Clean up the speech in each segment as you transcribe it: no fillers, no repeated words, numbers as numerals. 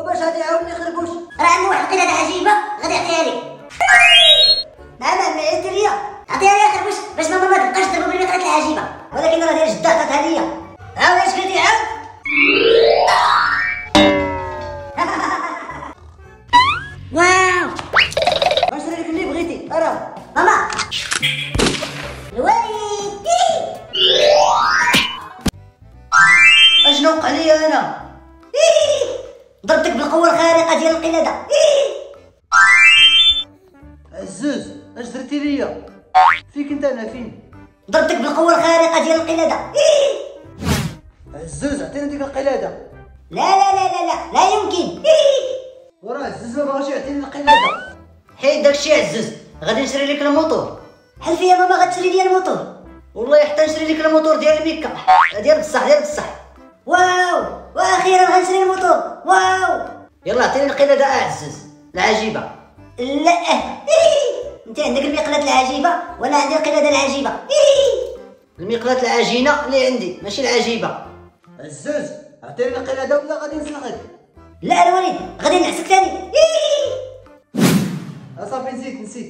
وباش غادي يعاوني خربوش؟ راه عنده واحد القلادة عجيبة غادي يعطيها لك. نعم عطيها ليا، عطيها ليا خربوش باش ماما ما تبقاش تضرب بالمقلات العجيبة، ولكن راه ديال جدة عطاتها ليا. عاود اش قلتي عاود؟ واو غنشري لك اللي بغيتي راه. ماما الوالد اشنو وقع ليا انا؟ ضربتك بالقوة الخارقة ديال القلادة. عزوز اش درتي ليا؟ فيك انت انا فين؟ ضربتك بالقوة الخارقة ديال القلادة. عزوز عطيني ديك القلادة. لا لا لا لا لا لا يمكن. وراه عزوز ما بغاش يعطيني القلادة. حيد داكشي عزوز، غادي نشري لك الموتور. حلف يا ماما غتشري لي الموتور. والله حتى نشري لك الموتور ديال الميكا ديال بصح ديال بصح. واو واخيرا غنشري الموتور. واو يلا عطيني القلادة عزوز العجيبة. لا انت عندك المقلات العجيبة وانا عندي القلادة العجيبة. المقلات العجينة اللي عندي ماشي العجيبة. عزوز عطيني القلادة ولا غادي نسلخك. لا الوليد غادي نعسك ثاني. صافي نسيت.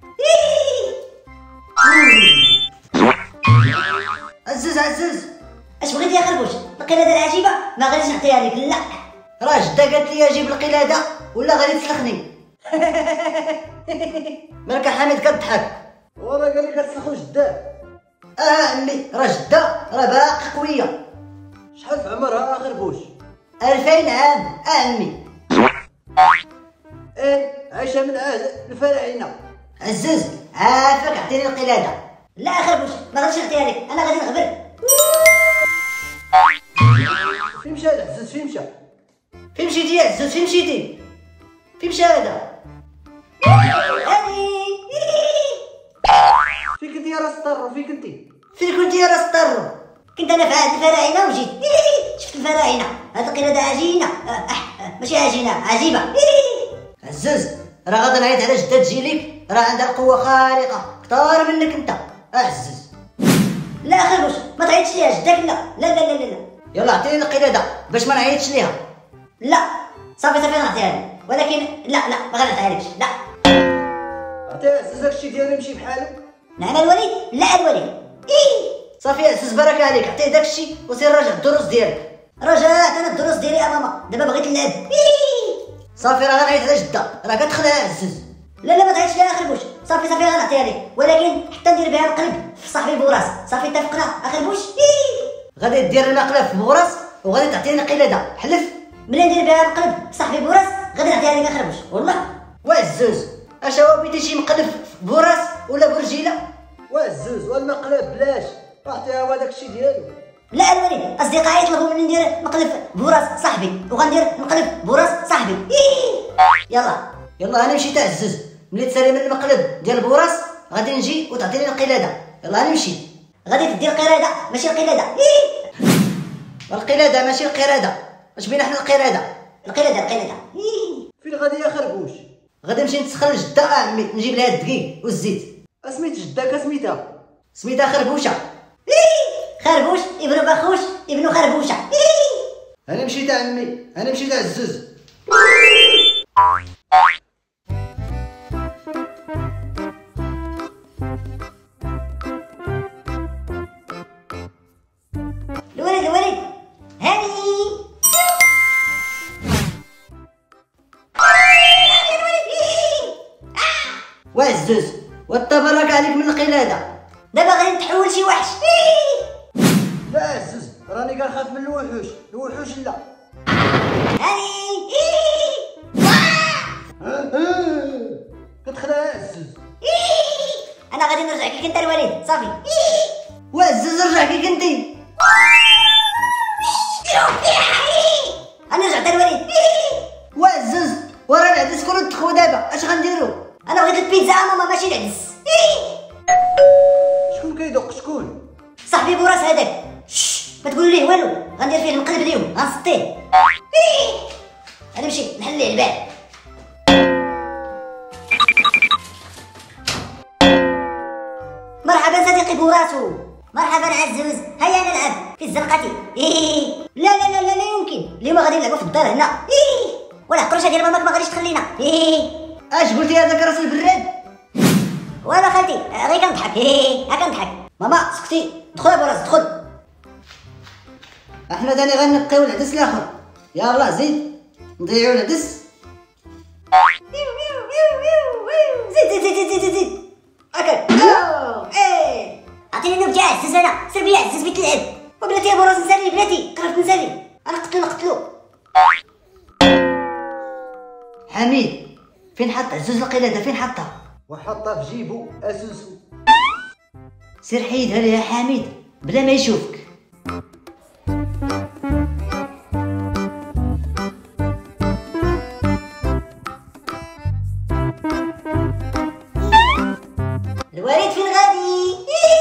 عزوز اش بغيتي يا خربوش؟ القلادة العجيبة ما غاديش نعطيها لك. لا راه جدة قالت لي جيب القلادة ولا غادي تسلخني. مالك حميد كتضحك؟ وراه قال لك غتسلخو جدة. عمي راه جدة راه باقي قوية. شحال في عمرها خربوش؟ 2000 عام عمي. عايشة من عهد الفراعنة. عزوز عافاك عطيني القلادة. لا خربوش ما غاديش نعطيها لك، انا غادي نغبر. فين مشى عزوز فين مشيتي يا عزوز فين مشيتي؟ فين مشى هذا؟ فين كنتي يا راس الطرو فين كنتي يا راس الطرو؟ كنت انا في عهد الفراعنة وجيت شفت الفراعنة. هاد القلادة عجينة ماشي عجينة عجيبة. عزوز راه غادي نعيط على جدة تجي لك، راه عندها قوة خارقة كثار منك انت. عزوز لا خربوش ما تعيطش ليها جدك. لا لا لا لا لا يلا عطيني القلادة باش ما نعيطش ليها. لا صافي غنعطيها لك، ولكن لا ما غنعطيها لكش. لا عطي عزوز داكشي ديالو يمشي بحالو. نعم الوليد. لا الوليد صافي يا عزوز بارك عليك، عطيه داكشي وسير راجع الدروس ديالك. رجعت انا الدروس ديالي يا ماما، دابا بغيت نلعب. صافي راه غنعيط على جدة راه كتخلع عزوز. لا ما تعيطش ليها خربوش. صافي غنعطيها لك، ولكن حتى ندير بها القلب في صاحبي بوراس. صافي اتفقنا اخربوش؟ غادي دير المقلب في بوراس وغادي تعطيني القلادة. حلف. ملي ندير بها القلب في صاحبي بوراس غادي نعطيها لك اخربوش. والله وعزوز اش هو بيدي شي مقلب في بوراس ولا برجيله؟ وعزوز والمقلب بلاش، عطيها هو داكشي ديالو. لا الوليد اصدقائي طلبوا مني ندير مقلب بوراس صاحبي وغندير مقلب بوراس صاحبي. يلا انا مشيت عزوز، ملي تسالي من المقلب ديال بوراس غادي نجي وتعطيني القلادة. يلا انا نمشي. غادي تدي القرادة ماشي القلادة. القلادة ماشي القرادة. اش بينا حنا القرادة؟ القلادة. فين غادي يا خربوش؟ غادي نمشي نسخن لجدة عمي نجيب لها الدقيق والزيت. اسميت جدة سميتها خربوشة. خربوش ابن بخوش ابن خربوشة. انا مشيت عمي انا مشيت عزوز. الوليد هاني وعزوز وتبارك عليك من القلادة. دابا غادي نتحول شي وحش. لا عزوز راني كنخاف من الوحوش لا. هاني كتخلع عزوز. انا غادي نرجع كي كنت الوليد. صافي وعزوز رجع كي كنتي. انا رجعت الوليد. وعزوز ورا العدس كله تخوى دابا اش غنديرو؟ انا بغيت البيتزا ماما ماشي العدس. شكون كيدق شكون؟ صاحبي بوراس هذاك. ما تقولوا ليه والو، غندير فيه المقلب اليوم غنسطيه. انا نمشي نحل ليه البال. مرحبا صديقي بوراسو. مرحبا عزوز هيا نلعب في الزنقة. لا لا لا لا لا يمكن، اليوم غادي نلعبوا في الدار هنا. ولا القرشه ديال ماماك ما غاديش تخلينا. اش قلتي هذاك راس البراد؟ والو خالتي غير كنضحك. ها كنضحك. ماما سكتي، دخل ابو راس دخل. احنا تاني غنقيو العدس الاخر. يلا زيد نضيعو العدس. زيد زيد زيد زيد زيد هكا. عطيني نوب عزز انا، سير بيا عزز بيت العب. وبلاتي ابو راس نسالي بلاتي، قربت نسالي. انا نقتلو. حميد فين حط عزوز القلادة؟ فين حطها؟ وحطها في جيبو اسوسو. سير حيدها ليه يا حميد بلا ما يشوفك. الوالد فين غادي؟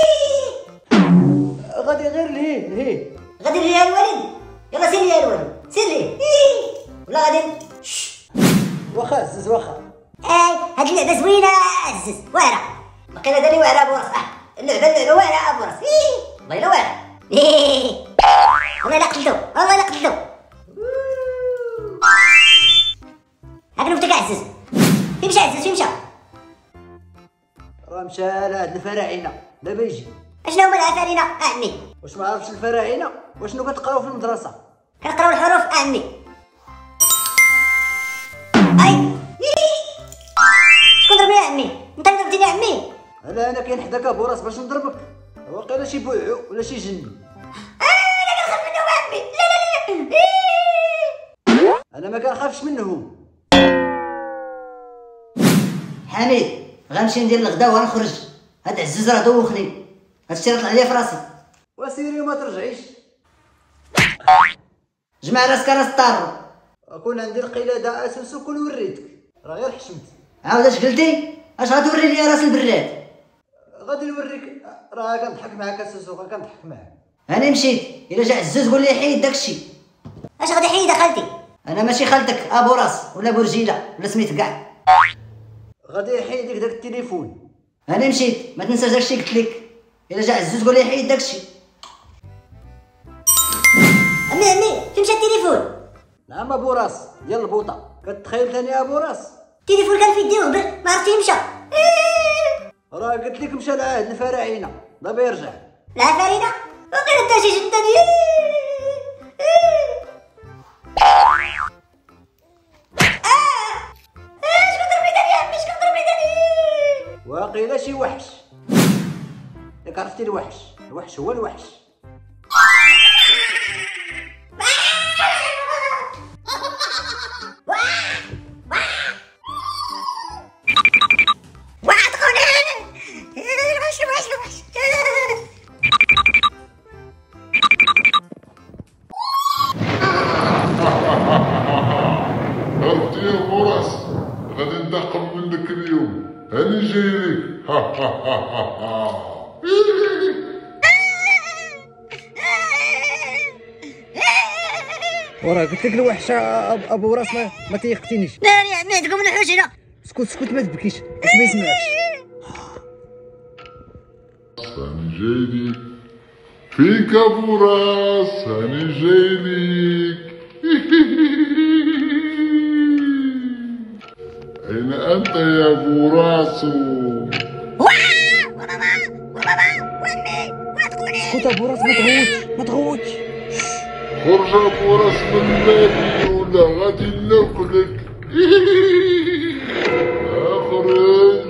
غادي غير لهيه. غادي ليه الوالد؟ يلا سير ليه الوالد، سير ليه. ولا غادي واخا عزز واخا. هاد اللعبه زوينه عزز، واعره. باقي داري واعره ابو راس. اللعبه واعره ابو راس. والله الا واعره. والله الا قتلتو، والله الا قتلتو. هاك نفتك عزز. فين مشى عزز؟ فين مشى؟ راه مشى لهاد الفراعنه دابا يجي. اشنو هما العفارينه عمي؟ واش ما عرفتش الفراعنه؟ واشنو كتقراو في المدرسه؟ كنقراو الحروف عمي. شكون ضربني يا عمي؟ انت اللي ضربتيني يا عمي. انا كاين حداك ابو راس باش نضربك. واقيلا شي بوعو ولا شي جني. انا كنخاف منهم عمي. لا انا ما كنخافش منهم. حميد غنمشي ندير الغدا وغنخرج. هاد عزوز راه دوخني، هادشي راه طلع ليا في راسي. وسيري وما ترجعيش. جمع راسك راس الطارو. كون عندي القلاده اسوسو كون وريتك، راه غير حشمت. عاود اش قلتي؟ اش غتوري لي راس البراد؟ غادي نوريك، راه كنضحك معاك اسوسو، كنضحك معاك. انا مشيت، الا جا عزوز قول لي حيد داكشي. اش غادي حيد خالتي؟ انا ماشي خالتك ابو راس ولا برجيله ولا سميت كاع. غادي يحيد لك داك التليفون. انا مشيت، ما تنساش داكشي قلت لك. الا جا عزوز قول لي حيد داكشي. عمي فين مشى التليفون؟ نعم ابو راس ديال البوطه. كتخيل ثاني ابو راس؟ التليفون كان في يدي وهبر، ما عرفت فين مشى. راه قلت لك مشى لعهد الفراعنه، دابا يرجع. العفارينه؟ وقيلا انت شي جدني. شكون ضربني تاني يا عمي؟ شكون ضربني تاني؟ واقيلا شي وحش. ياك عرفتي الوحش هو الوحش. عرفتي يا فراس غادي ننتقم منك اليوم. هاني جاي ليك. وراه قلت لك الوحش ابو راس ما تيقتنيش. لا يا عمي تقوم نحوش هنا. اسكت ما تبكيش باش ما يسمعكش. هاني جاي ليك فيك ابو راس. هاني جاي ليك. أين أنت يا أبو راسو؟ اسكت ابو راس ما تغوتش. خرج أبو راس من بابي ولا غادي ناكلك. اخرج.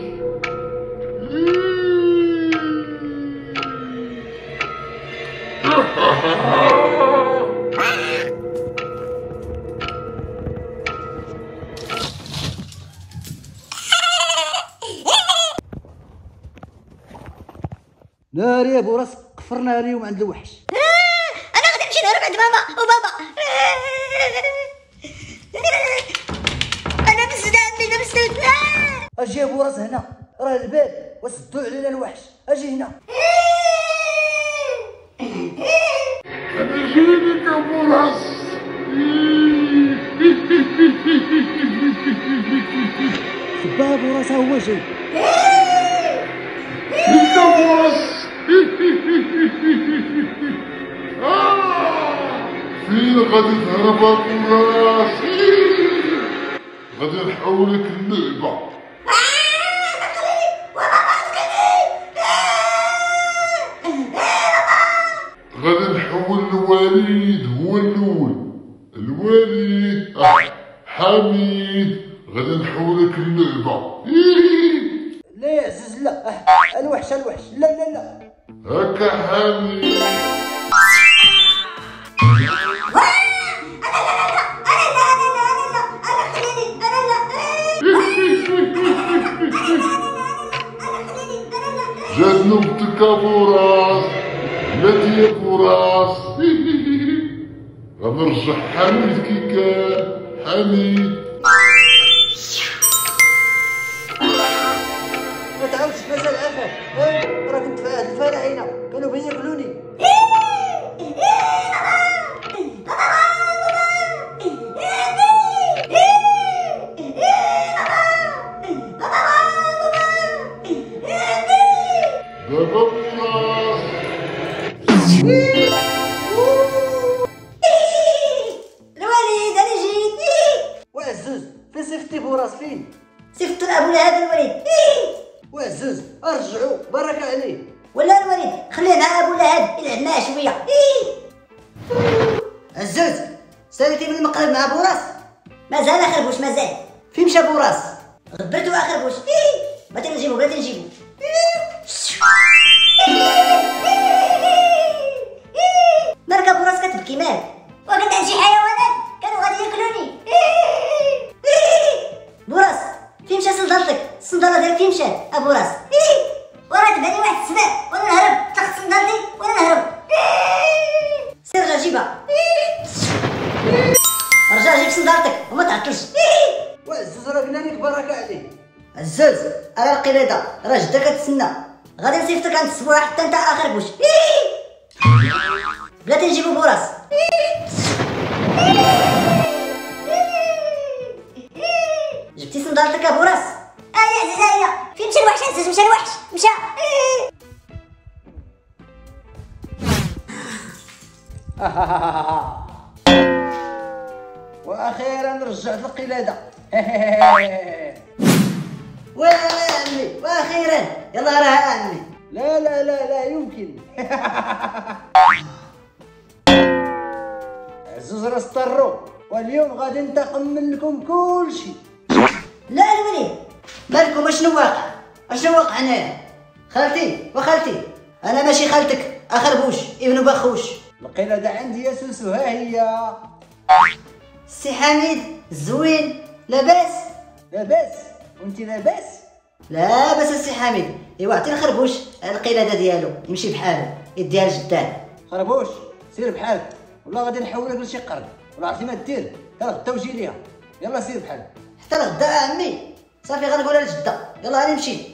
ناري يا ابو راس قفرنا اليوم عند الوحش. انا غادي نمشي نهرب عند ماما وبابا. انا مسدود عمي، انا مسدود. اجي ابو راس هنا، راه الباب وسدوا علينا الوحش. اجي هنا. أنا جايلك أبو راس. سبا ابو راس هو جاي. فيك أبو راس. فين غادي تهرب أبو راس؟ غادي نحولك اللعبة. غادي نحول الوليد هو الأول. الوليد حميد غادي نحولك اللعبة. لا يا عزيز لا. الوحش الوحش لا لا لا. هكا حميد. جات نوبتك ابوراس. مات يا بوراس. غنرجع حميد كي كان. حميد ما تعاودش مازال عافاك. راه كنت في هاد الفراعنه كانوا بغيو ياكلوني. دابا بوراس. الوليد انا جيت. وعزوز فين صيفطتي بوراس فين؟ صيفط لابو لهب الوليد. وعزوز ارجعوا بركه عليه. ولا الوليد خليه مع ابو لهب يلعب معاه شويه. عزوز ساليتي من المقلب مع بوراس؟ مازال اخربوش مازال. فين مشى بوراس؟ غبرتو اخربوش. بغيتي نجيبو بغيتي نجيبو. مالك ابو راس كتبكي مالك؟ وقلت عن شي حيوانات كانوا غادي ياكلوني. بوراس فين مشى صندالتك؟ الصنداله ديالك فين مشات ابو راس؟ وراه تبعني واحد السبع وانا نهرب تاخد صندالتي وانا نهرب. سير رجع جيبها. رجع جيب صندالتك وما تعطلش. وعزوز راه قلنا لك بركه عليه. عزوز انا القلاده راه جدا كتسنى. غادي نصيفطك عند السبوع حتى انت اخر بوش. بلاتي نجيبو بوراس. جبتي صندالتك ابوراس؟ يا عزيزة فين مشى الوحش؟ عزيز مشى الوحش مشى. واخيرا رجعت القلاده. ويا عمي واخيرا يلا راه عمي. لا لا لا لا يمكن. عزوز راه اضطروا واليوم غادي ننتقم منكم كلشي. لا الوليد مالكم اشنو واقع هنايا؟ خالتي وخالتي انا ماشي خالتك اخربوش ابن بخوش. القلاده عندي يا سوسو ها هي. سي حميد زوين لاباس؟ لاباس وانت لاباس؟ لاباس السي حميد. ايوا عطي الخربوش القلاده ديالو يمشي بحاله يديها لجداه. خربوش سير بحالك ولا غادي نحولك لشي قرد ولا عرفتي ما دير حتى غدا وجي ليها. يلا سير بحالك حتى لغدا عمي. صافي غنقولها لجده. يلا راني مشيت.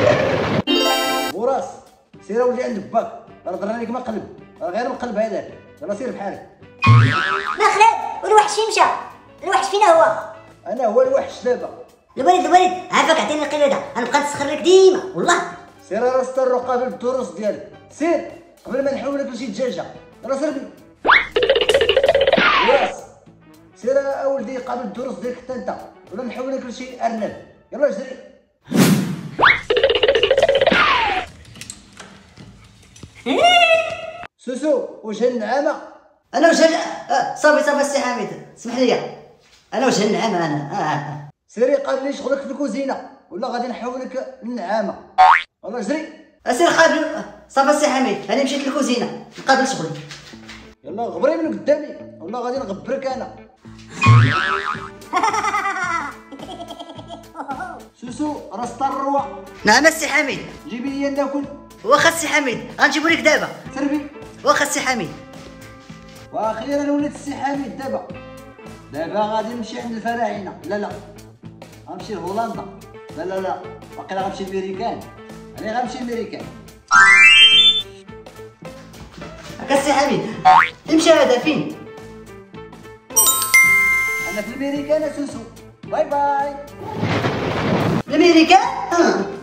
وراس سير ولي عند باك راه ضرنا لك مقلب راه غير مقلب هذاك. يلا سير بحالك. ما خلال والوحش فين مشى؟ الوحش فين هو؟ انا هو الوحش دابا. الوليد عافاك عطيني القلاده غنبقى نسخر لك ديما والله. سير راه استر قابل الدروس ديالك. سير قبل ما نحولك لشي دجاجه. يلا سير وراس سير اولدي قابل الدروس ديالك حتى انت ولا نحولك لشي ارنب. يلا جري. سوسو وجه النعامه. انا وجه صافي السي حميد اسمح لي انا وجه النعامه انا. سيري قابلني شغلك في الكوزينه ولا غادي نحولك للنعامه. يلا جري. اسير قابل صافي السي حميد انا مشيت للكوزينه نقابل شغلي. يلا غبري من قدامي ولا غادي نغبرك انا. سوسو راه ستار الروح. نعم السي حميد. جيبي لي ناكل. واخا السي حميد غنجيبو لك دابا. سربي. واخا السي حميد. واخيرا وليت السي حميد دابا غادي نمشي عند الفراعنه. لا غنمشي لهولندا. لا باقي غنمشي لميريكان. انا غنمشي لميريكان. هكا السي حميد امشي هذا فين؟ انا في الميريكان يا سوسو. باي باي. الميريكان؟